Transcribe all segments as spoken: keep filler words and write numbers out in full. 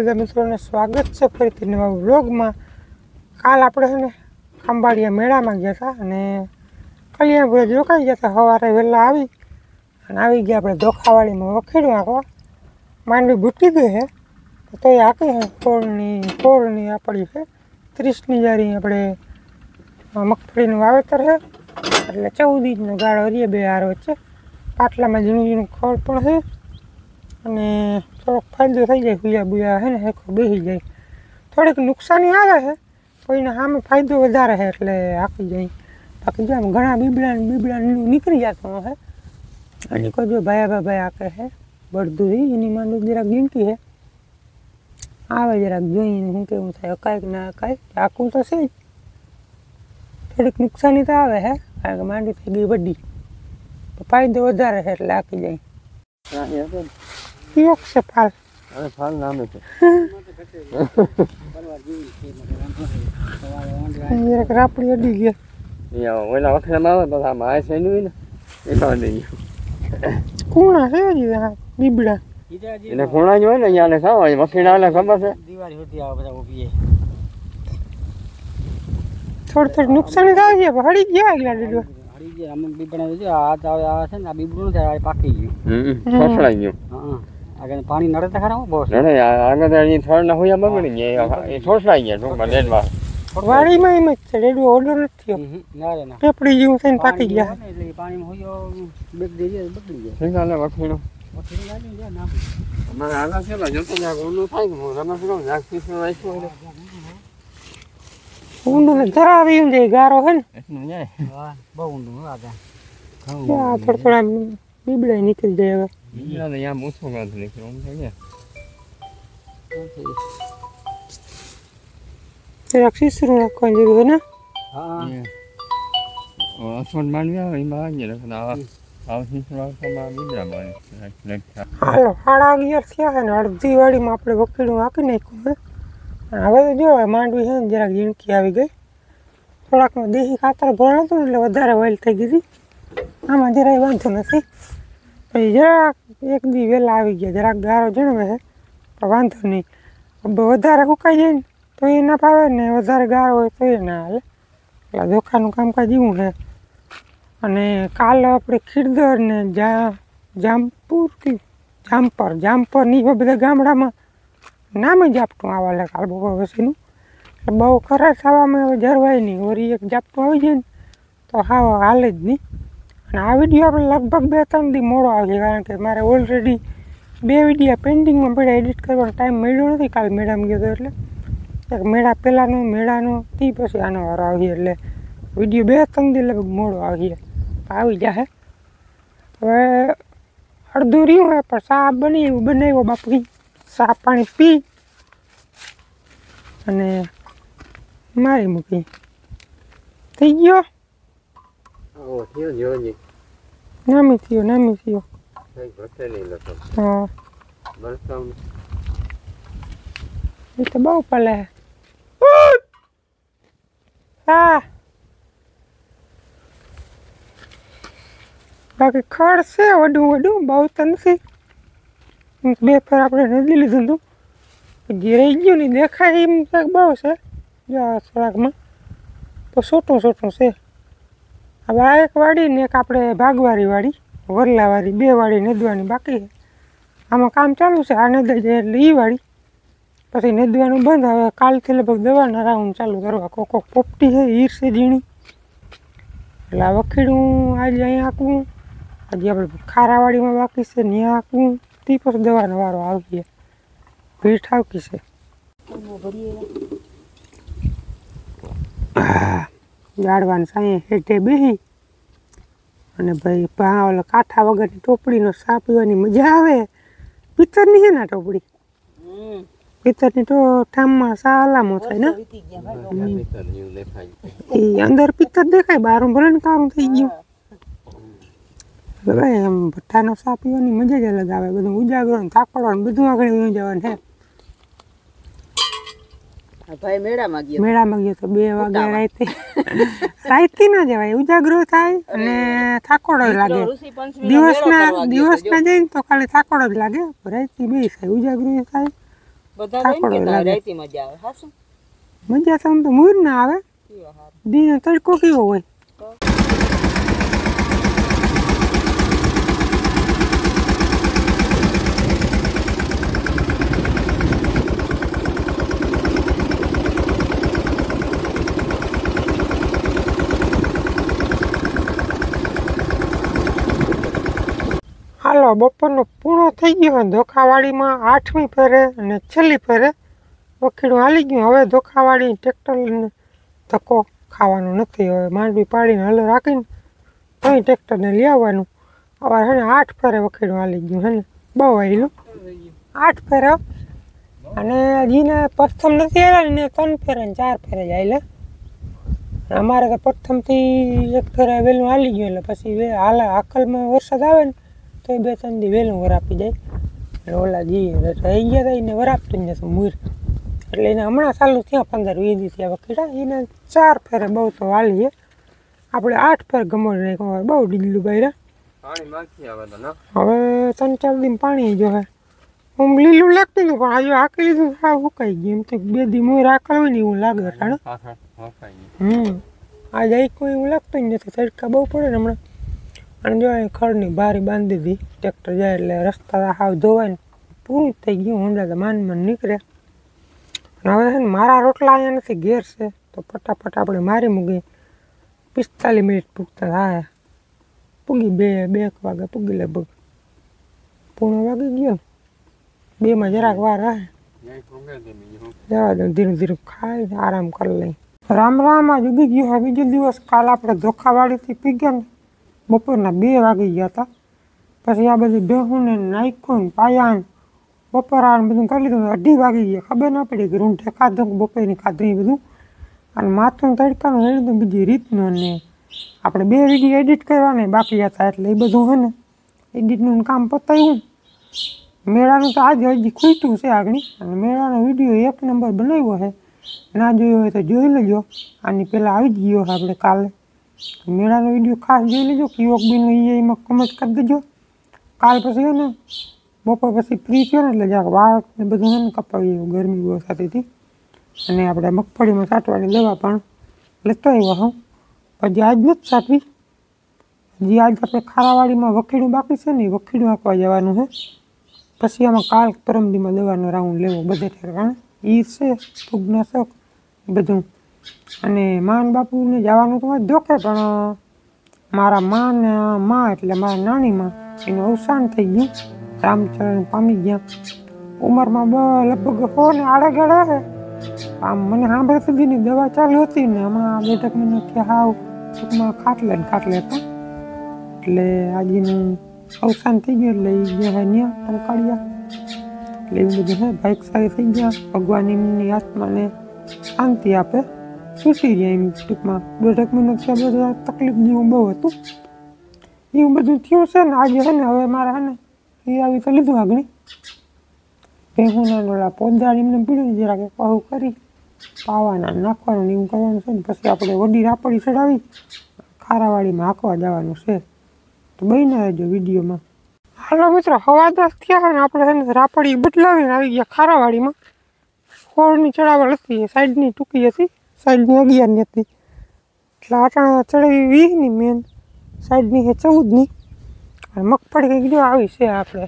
બધા મિત્રોને સ્વાગત છે ફરીથી નવા વ્લોગમાં। કાલ આપણે છે ને ખંભાળિયા મેળામાં ગયા હતા અને કલ્યાણ ભુજ રોકાઈ ગયા હતા। સવારે વહેલા આવી અને આવી ગયા આપણે ધોખાવાળીમાં વખેડું આખવા માંડવી બૂટી ગઈ છે તો એ આખી છે ફોળની ફોળની આપણી છે ત્રીસની જારી આપણે મગફળીનું વાવેતર છે એટલે ચૌદ ઇંચનો ગાળો હરીએ બે હાર વચ્ચે પાટલામાં ઝીણું ઝીણું ખોળ પણ છે અને થોડોક ફાયદો થઈ જાય ગુયા બુયા છે ને હેકો બેસી જાય થોડીક નુકસાની આવે છે કોઈને સામે ફાયદો વધારે છે એટલે આખી જાય બાકી જો આમ ઘણા બીબડા બીબડા નીકળી જતો હશે અને કોઈ જો ભાયા ભાઈ આકે છે બળદું એની માંડું જરાક ગીણતી છે આવે જરાક જોઈને શું કેવું થાય કાંઈક ના કાંઈક આખું તો છે જ થોડીક નુકસાની તો આવે છે કારણ કે માંડી થઈ ગઈ વડી ફાયદો વધારે છે એટલે આખી જાય યોગ છે ફાલ અરે ફાલ નામે છે જરાક રાપડી અડી ગયા અહીંયા ઓલા વખરામાં આવે તો આમ આ છે નહીં ને એ કાઢી ગયું કુણા છે હજી આ બીબડા એને ખૂણા જ હોય ને અહીંયા ખાવા વખીડા એટલે ખબર છે દિવાળી સુધી આવે બધા ઊભી થોડી થોડી નુકસાની થાય છે પણ હળી ગયા આગલા લીધો હળી ગયા અમુક બીબડા છે આ આવે આ છે ને આ બીબડું નથી આ પાકી ગયું હમ છોછડાઈ ગયું હા આગળ પાણી નડે તો ખરા બહુ નડે આગળ અહીં થોડ ના હોય બગડી ગયા એ છોછડાઈ ગયા ટૂંકમાં ડેડમાં વાડીમાં એમ જ છે રેડું ઓર્ડર નથી થયો ના રે ના પેપડી જેવું થઈને પાકી ગયા એટલે પાણીમાં હોય બેગ દઈ જાય બગડી જાય ઠીક હાલે વખીડું વખરી લાગી જાય ના અમારે આગળ છે જતો જાગ ઓલું થાય કે હું રમત કહું જાગ પીસમાં રાખ્યું હોય ઊંડું ને ધરાવી જાય ગારો છે ને એટલું જાય વાહ બહુ ઊંડું આગળ આ થોડા થોડા બીબડા નીકળી જાય હવે બીજા તો યા મૂછું કાંત નીકળ્યું આમ તો ગયા જરાક શીસરું નાખવાની જરૂર ને હા અસવટ માંડવી આવે એમાં આવી ગયા આવા આવા શીસરું આવતામાં બીજા બને હાલો સાડા અગિયાર થયા છે ને અડધી વાડીમાં આપણે વકીલું આંકી નાખ્યું છે અને હવે તો જો માંડવી છે ને જરાક ઝીણકી આવી ગઈ થોડાકમાં દેશી ખાતર ભરણ હતું એટલે વધારે વાઇલ થઈ ગઈ હતી આમાં જરાય વાંધો નથી પછી જરાક એક દી વહેલા આવી ગયા જરાક ગારો જણવે છે પણ વાંધો નહીં વધારે સુકાઈ જાય ને તો એ ના ફાવે ને વધારે ગારો હોય તો એ ના હાલે એટલે ધોખાનું કામકાજ એવું છે અને કાલ આપણે ખીરદર ને જા જામપુર કે જામપર જામપર ની બધા ગામડામાં નામ જ ઝાપટું આવવા લાગે કાલ બપોર પછીનું એટલે બહુ ખરાબ થવામાં હવે જરવાય નહીં વળી એક ઝાપટું આવી જાય ને તો હા હાલે જ નહીં અને આ વિડીયો આપણે લગભગ બે ત્રણ દી મોડો આવશે કારણ કે મારે ઓલરેડી બે વિડીયો પેન્ડિંગમાં પડ્યા એડિટ કરવાનો ટાઈમ મળ્યો નથી કાલ મેળામાં ગયો હતો એટલે એક મેળા પહેલાંનો મેળાનો તે પછી આનો વારો આવીએ એટલે વિડીયો બે ત્રણ દી લગભગ મોડો આવીએ આવી જાય હવે અડધું રહ્યું હોય પણ ચા બની એવું બનાવ્યો બાપુ ચા પાણી પી અને મારી મૂકી થઈ ગયો નામી થયો નામી થયો હા એ તો બહુ પલે હા બાકી ખડ છે વડું વડું બહુ તો નથી બે ફેર આપણે નદી લીધું હતું જે રહી ગયું ને દેખાય એમ ક્યાંક બહુ છે જો થોડાકમાં તો છોટું છોટું છે હવે આ એક વાડી ને એક આપણે ભાગવારી વાડી વરલાવાળી બે વાડી નદવાની બાકી છે આમાં કામ ચાલુ છે આ નદાઈ જાય એટલે એ વાડી પછી નદવાનું બંધ હવે કાલથી લગભગ દવાના રાઉન્ડ ચાલુ કરવા કોક કોક પોપટી છે હીર છે ઝીણી એટલે આ વખીડું આજે અહીંયા આંકવું આજે આપણે ખારાવાડીમાં બાકી છે ત્યાં આંકવું તે પછી દવાનો વારો આવીએ ભીડ ઠાવકી છે જાડવાન સાંયે હેઠે બેસી અને ભાઈ પા ઓલા કાંઠા વગરની ટોપડીનો સા પીવાની મજા આવે પિત્તરની છે ને ટોપડી પિત્તરની તો ઠામમાં સા હલામો થાય ને એ અંદર પિત્તર દેખાય બારું ભલે ને કારું થઈ ગયું ભાઈ એમ ભઠ્ઠાનો સા પીવાની મજા જ અલગ આવે બધું ઉજાગરો ને થાકડો ને બધું આગળ વયું જવાનું છે ભાઈ મેળામાં ગયો મેળામાં ગયો તો બે વાગે રાતે રાતે ના જવાય ઉજાગરો થાય અને થાકોડો લાગે દિવસના દિવસના જઈને તો ખાલી થાકોડો જ લાગે રાતે બે થાય ઉજાગરો થાય બધા થાકડો જઈને લાગે. રાઈતી મજા આવે હાસું મજા તો આમ તો મૂર ના આવે. કેવા હારું. દીનો તડકો કેવો હોય. હાલો બપોરનો પૂરો થઈ ગયો. ધોખાવાડીમાં આઠમી ફેરે અને છેલ્લી ફેરે વખીડું હાલી ગયું. હવે ધોખાવાડી ટ્રેક્ટર લઈને ધક્કો ખાવાનો નથી. હવે માંડવી પાડીને હલો રાખીને તોય ટ્રેક્ટરને લઈ આવવાનું. હવે હે ને આઠ ફેરે વખીડું હાલી ગયું. હે ને બહુ હાલ્યું આઠ ફેરે. અને હજીને પ્રથમ નથી આવ્યા ને ત્રણ ફેરે ને ચાર ફેરે જ હાલે. અમારે તો પ્રથમથી એક ફેરે વહેલું હાલી ગયું એટલે પછી હાલ આકલમાં વરસાદ આવે ને તો એ બે ત્રણ દી વહેલું વરાપી જાય. અને ઓલા જી રહી ગયા હતા એને વરાપતું જ નથી મૂર. એટલે એને હમણાં ચાલુ થયા પંદર વીસ દી થયા વખીડા. એને ચાર ફેરે બહુ તો હાલીએ. આપણે આઠ ફેર ગમોડ નાખ્યો. બહુ ડીલું બહાર. પાણી માખી આવે તો ના હવે ત્રણ ચાર દિન પાણી જો હે. આમ લીલું લાગતું હતું પણ હજુ હાકી લીધું સાવ સુકાઈ ગયું. એમ તો બે દી મોર હાકલ હોય ને એવું લાગે ટાણે. પાછળ હોકાઈ હમ આજે એક કોઈ એવું લાગતું જ નથી. તડકા બહુ પડે ને હમણાં. અને જો અહીં ખડની બારી બાંધી દીધી. ટ્રેક્ટર જાય એટલે રસ્તા હાવ ધોવાય ને પૂરું થઈ ગયું. હોંડા તો માન માન નીકળે. અને હવે છે ને મારા રોટલા અહીંયા નથી ઘેર છે તો ફટાફટ આપણે મારી મૂકી. પિસ્તાલીસ મિનિટ પૂગતા થાય. પૂગી બે બે એક વાગે પૂગી લગભગ. પૂર્ણ વાગી ગયો ને બેમાં જરાક વાર રહે. જવા દઉં ધીરું ધીરું ખાઈ આરામ કરી લઈ. રામ રામ આજ ઉગી ગયો. હવે બીજો દિવસ કાલ આપણે ધોખાવાડીથી પી ગયા ને બપોરના બે વાગી ગયા હતા. પછી આ બધી બેહુને નાખ્યું ને પાયા ને બપોરા બધું કરી લીધું. અઢી વાગી ગયા. ખબર ના પડી કે રૂંઢે ખાધું બપોરની ખાધું એ બધું. અને માથું તડકાનું લઈ લીધું બીજી રીતનું. ને આપણે બે વિડીયો એડિટ કરવાને બાકી હતા એટલે એ બધું હોય ને એડિટનું કામ પતાવ્યું. મેળાનું તો આજે હજી ખૂટ્યું છે આગળ. અને મેળાનો વિડીયો એક નંબર બનાવ્યો છે. ના જોયો હોય તો જોઈ લેજો. આની પહેલાં આવી જ ગયો આપણે કાલે. મેળાનો વિડીયો ખાસ જોઈ લેજો. કિયોક બીનો એ એમાં કમેન્ટ કરી દેજો. કાલ પછી છે ને બપોર પછી ફ્રી થયો ને એટલે જરાક વાળ ને બધું છે ને કપાવી એવું ગરમી બહુ થતી હતી. અને આપણે મગફળીમાં સાટવાની દવા પણ લેતો આવ્યો હું. પછી આજ નથી સાટવી. હજી આજ આપણે ખારાવાડીમાં વખીડું બાકી છે ને વખીડું આપવા જવાનું છે. પછી આમાં કાલ પરમદીમાં દવાનો રાઉન્ડ લેવો બધે ઠેકાણે. એ છે ફૂગનાશક બધું. અને માન બાપુને જવાનું તો જોકે પણ મારા મા ને મા એટલે મારા નાની માં એનું અવસાન થઈ ગયું. રામચરણ પામી ગયા. ઉંમરમાં બ લગભગ હો ને આડે ગળે છે. આમ મને સાંભળે સુધીની દવા ચાલુ હતી ને હમણાં બેઠક મને કે હાવ ટૂંકમાં ખાટલે ને ખાટલે હતા. એટલે આજનું અવસાન થઈ ગયું એટલે એ ગયા ન્યા ટંકાળ્યા. એટલે એવું બધું છે. બાઇક સારી થઈ ગયા. ભગવાન એમની આત્માને શાંતિ આપે. છૂટી ગયા એમ ટૂંકમાં દોઢેક મહિનો થયા બધા તકલીફ જેવું બહુ હતું. એવું બધું થયું છે ને આજે છે ને હવે મારે છે ને એ આવી તો લીધું આગળ. ભેહુના ઓલા પોદા એમને પીડ્યું જરાક પહું કરી પાવાના નાખવાનું એવું કરવાનું છે ને પછી આપણે વડી રાપડી ચડાવી ખારાવાડીમાં હાંકવા જવાનું છે. તો બન્યા રહેજો વિડીયોમાં. હાલો મિત્રો હવા દસ થયા છે ને આપણે છે ને રાપડી બદલાવીને આવી ગયા ખારાવાડીમાં. ખોળની ચડાવલ હતી સાઈડની ટૂંકી હતી. સાઈડની અગિયારની હતી એટલે આટાણા ચડાવી વીસની મેન સાઈડની છે ચૌદની. અને મગફળી કંઈક જો આવી છે આપણે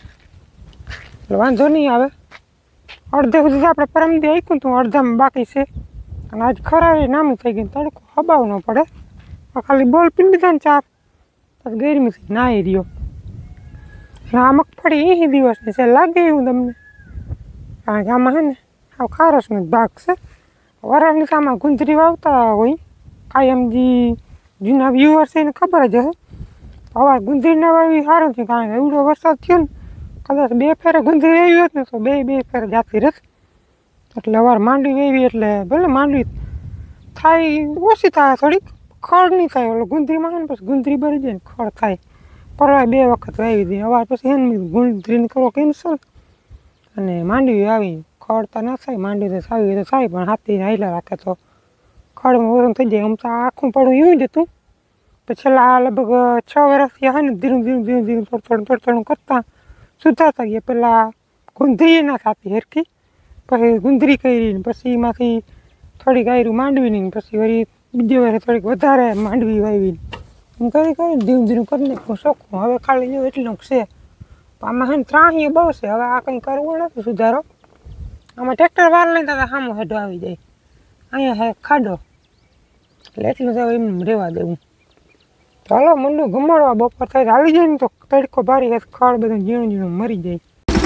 એટલે વાંધો નહીં આવે. અડધે સુધી આપણે પરમદી આપ્યું હતું અડધામાં બાકી છે. અને આજ ખરાવી નામી થઈ ગઈ. તડકો હબાવ ન પડે. ખાલી બોલ પી લીધા ને ચાર પછી ગરમીથી નાહી રહ્યો. અને આ મગફળી એ દિવસની છે લાગે એવું તમને. કારણ કે આમાં છે ને આવ ખારસનો જ ભાગ છે. વરાળની સામે ગુંદરી વાવતા હોય કાયમ જે જૂના વ્યુઅર છે એને ખબર જ હશે. હવે ગુંદરી ના વાવી સારું થયું કારણ કે એવડો વરસાદ થયો ને કદાચ બે ફેરે ગુંદરી વાવી હોત ને તો બે બે ફેરે જાતી રસ. એટલે અવાર માંડવી વાવી એટલે ભલે માંડવી થાય ઓછી થાય થોડીક ખડ નહીં થાય. ઓલો ગુંદરીમાં છે ને પછી ગુંદરી ભરી જાય ને ખડ થાય. પરવા બે વખત વાવી દે. અવાર પછી એને ગુંદરીને કરો કેન્સલ અને માંડવી આવી ખડતા ના થાય. માંડવી તો સાવી તો થાય પણ હાથી હાઈલા રાખે તો ખડમાં વજન થઈ જાય. આમ તો આખું પડું એવું જ હતું. પછી છેલ્લા લગભગ છ વર્ષથી આવે ને ધીરું ધીરું ધીરું ધીરું થોડું થોડું થોડું થોડું કરતાં સુધારતા ગયા. પહેલાં ગુંદરી ના થતી હરખી પછી ગુંદરી કરી ને પછી એમાંથી થોડીક આયરું માંડવીની ને પછી વળી બીજી વાર થોડીક વધારે માંડવી વાવી એમ કરી કરીને ધીરું ધીરું કરી નાખું શોખું. હવે ખાલી જો એટલું છે. આમાં છે ને ત્રાહીએ બહુ છે. હવે આ કંઈ કરવું નથી સુધારો. આમાં ટ્રેક્ટર વાર લઈને તો સામો હેઠો આવી જાય. અહીંયા હે ખાડો એટલે એટલું તો એમ રહેવા દેવું. ચાલો મંડું ગમાડવા બપોર થાય હાલી જાય ને તો તડકો ભારી હશે ખડ બધું ઝીણું ઝીણું મરી જાય.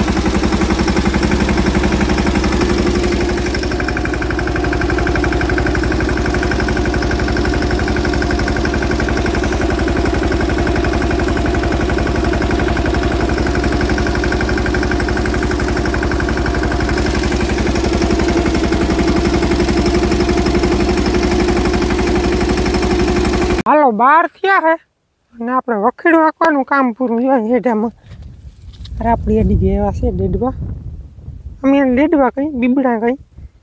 હાલો બાર થયા હે અને આપણે વખેડું આંકવાનું કામ પૂરું જોઈએ હેઠામાં રાપડી અડી ગયા એવા છે ડેડવા. અમે એને ડેડવા કહી બીબડા કહી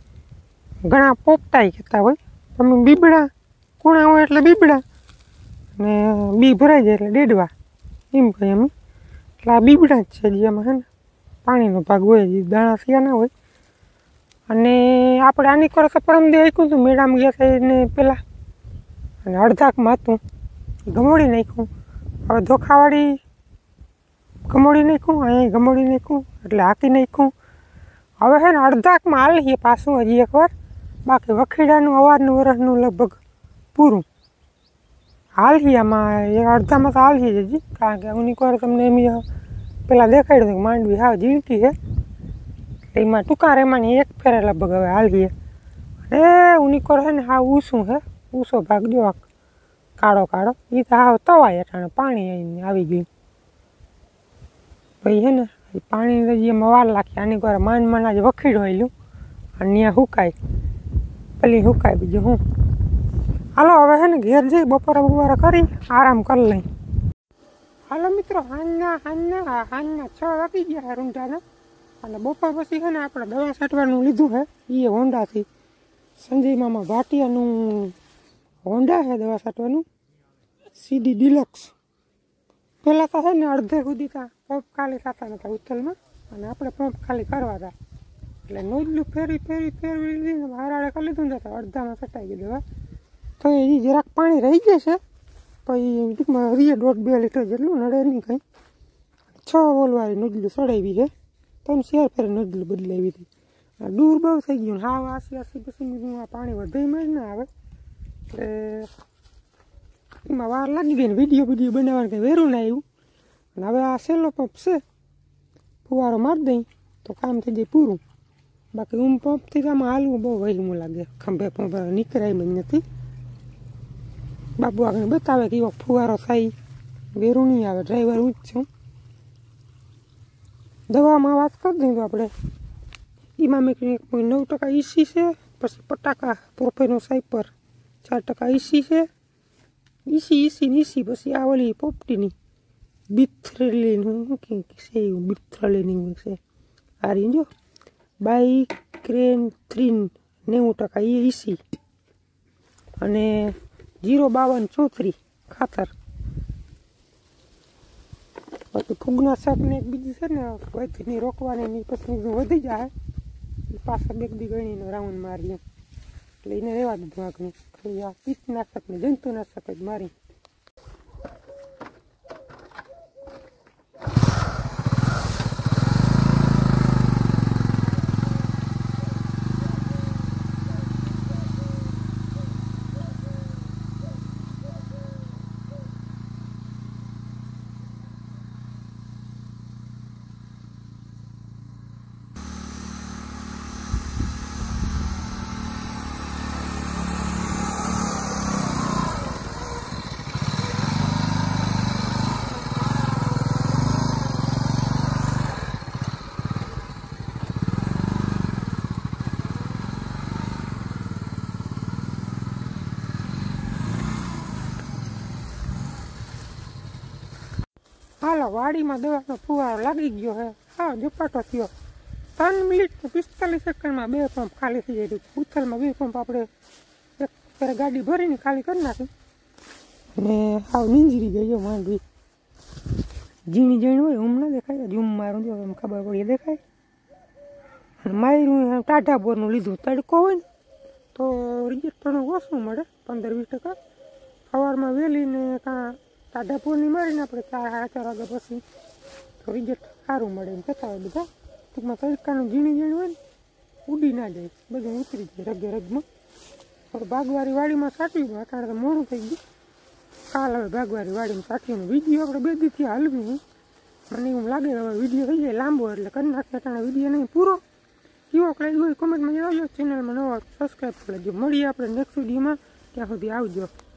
ઘણા પોપટાઈ કહેતા હોય. અમે બીબડા કુણા હોય એટલે બીબડા ને બી ભરાઈ જાય એટલે ડેડવા એમ કહીએ અમે. એટલે આ બીબડા જ છે જે એમાં છે ને પાણીનો ભાગ હોય જે દાણા થયા ના હોય. અને આપણે આની કરો તો પરમદે આંક્યું હતું મેળામાં ગયા હતા એને પહેલાં અને અડધાકમાં હતું ગમોડી નાખ્યું. હવે ધોખાવાળી ગમોડી નાખ્યું અહીંયા ગમોડી નાખ્યું એટલે હાકી નાખ્યું. હવે છે ને અડધાકમાં હાલીએ પાછું હજી એકવાર. બાકી વખેડાનું અવારનું વરસનું લગભગ પૂરું હાલીએ. આમાં એક અડધામાં તો હાલીએ જ હજી કારણ કે હું એકવાર તમને એમ પહેલાં દેખાડ્યું હતું કે માંડવી હાવ ઝીણકી છે એમાં ટૂંકા રેમાની એક ફેરે લગભગ હવે હાલીએ. અને ઉનીકોર છે ને હાવ ઊંસું છે ઊંસો ભાગ જો કાળો કાળો એ તો હાવ તવાય અટાણે પાણી આવીને આવી ગયું. ભાઈ છે ને પાણી હજી એમાં વાર લાખી. આની કોર માંડ માંડ આજે વખીડ હોયલું અને ત્યાં સુકાય પેલી સુકાય બીજું હું. હાલો હવે છે ને ઘેર જઈ બપોરે બપોરે કરી આરામ કરી લઈ. હાલો મિત્રો હાંજના હાંજના હાંજના છ વાગી ગયા રૂંઢાના અને બપોર પછી છે ને આપણે દવા છાંટવાનું લીધું છે એ હોન્ડાથી. સંજય મામા ભાટિયાનું હોન્ડા છે દવા છાંટવાનું સીડી ડિલક્સ. પહેલાં તો છે ને અડધે સુધી ત્યાં પંપ ખાલી થતા નતા ઉથલમાં અને આપણે પંપ ખાલી કરવા હતા એટલે નોજલું ફેરી ફેરી ફેરવી લીધી હારાડે કરી લીધું ને તો અડધામાં છટાઈ ગઈ દવા. તો એ જરાક પાણી રહી જશે પછી ટૂંકમાં રીએ દોઢ બે લીટર જેટલું નડે નહીં કંઈ. છ વોલવાળી નોજલું ચડાવી છે ત્રણ ચાર ફેરે નોજલું બદલાવી હતી. દૂર બહુ થઈ ગયું ને હાવ આસી આસી પછી આ પાણી વધાઈમાં જ ના આવે એટલે એમાં વાર લાગી ગઈ ને વિડીયો વિડીયો બનાવવાનું કંઈ વેરું ના આવ્યું. અને હવે આ સેલો પંપ છે ફુવારો મારી દઈ તો કામ થઈ જાય પૂરું. બાકી ઊમ પંપથી આમાં હાલવું બહુ વહેલું લાગે ખંભે પંપ નીકળાય જ નથી. બાબુ આગળ બતાવે કે એવો ફુવારો થાય વેરું નહીં આવે. ડ્રાઈવર હું જ છું. દવામાં વાત કરી દઈએ તો આપણે એમાં મેં નવ ટકા ઈસી છે પછી પટાકા પ્રોફેનો સાઈપર ચાર ટકા ઈસી છે ઈસી ઈસી ને ઈસી પછી આ ઓલી પોપટીની બિથ્રેલીનું શું કંઈક છે એવું બિથ્રેલીની છે આ રહી જો બાઈ ક્રેન થ્રીન નેવું ટકા એ ઈસી અને જીરો બાવન ચોત્રીસ ખાતર. પછી ફૂગના શાકને એક બીજી છે ને વધીની રોકવાની પછી વધી જાય પાછા બે દી ગણીને રાઉન્ડ મારી એટલે એને રહેવા દીધું આગળ. ખાલી આ કીટનાશક ને જંતુનાશક જ મારી. હાલો વાડીમાં દવાનો ફુવારો લાગી ગયો હે હા ઝપાટો થયો. ત્રણ મિનિટ પિસ્તાલીસ સેકન્ડમાં બે પંપ ખાલી થઈ જાય. ઉથલમાં બે પંપ આપણે એક ફેરે ગાડી ભરીને ખાલી કરી નાખી અને હાવ નીંજરી ગઈ જો માંડવી ઝીણી ઝીણી હોય ઊમ ના દેખાય ઝૂમ મારું જો એમ ખબર પડી દેખાય. અને માયરું ટાઢા બોરનું લીધું તડકો હોય ને તો રિઝલ્ટ પણ ઓછું મળે પંદર વીસ ટકા સવારમાં વહેલીને કાં ટાઢા બોરની મારીને આપણે ચાર સાડા ચાર વાગ્યા પછી તો રિઝલ્ટ સારું મળે એમ કહેતા હોય બધા ટૂંકમાં તડકાનું ઝીણી ઝીણી હોય ને ઉડી ના જાય બધું ઉતરી જાય રગે રગમાં પણ ભાગવારી વાડીમાં સાટ્યું હતું અત્યારે તો મોડું થઈ ગયું કાલ હવે ભાગવારી વાડીમાં સાટ્યું વિડીયો આપણે બે દીથી હલવી મને એવું લાગે હવે વિડીયો થઈ જાય લાંબો એટલે કરી નાખીએ અત્યારે વિડીયો નહીં પૂરો કેવો લાગ્યો હોય કોમેન્ટમાં જણાવજો ચેનલમાં નવો સબસ્ક્રાઈબ કરી લેજો મળીએ આપણે નેક્સ્ટ વિડીયોમાં ત્યાં સુધી આવજો.